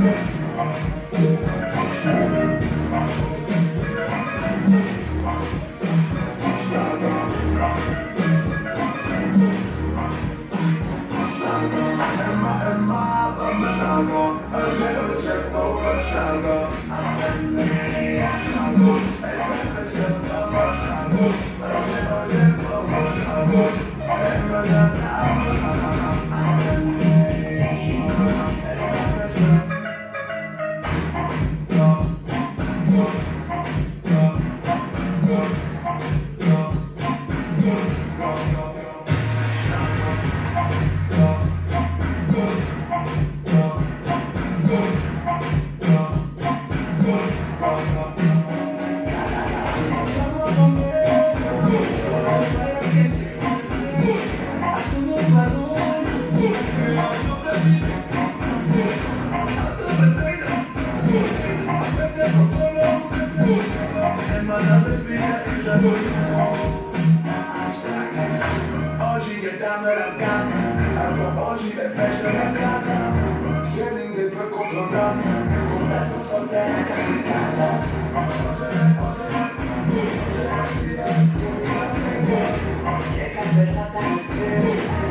Oggi che danno la canna, a proposito è festa da casa, siedi che per controllare, con questo soldi in casa. Che cambia è stata la sera.